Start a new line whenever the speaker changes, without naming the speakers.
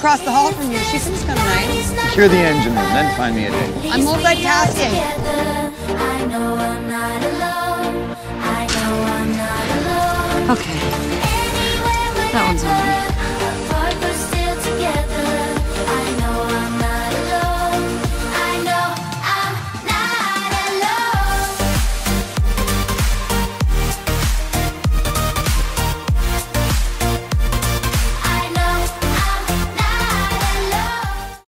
across the hall from you. She seems kind of nice.
Secure the engine room, then find me a date.
I'm multitasking.
Okay. That one's on me.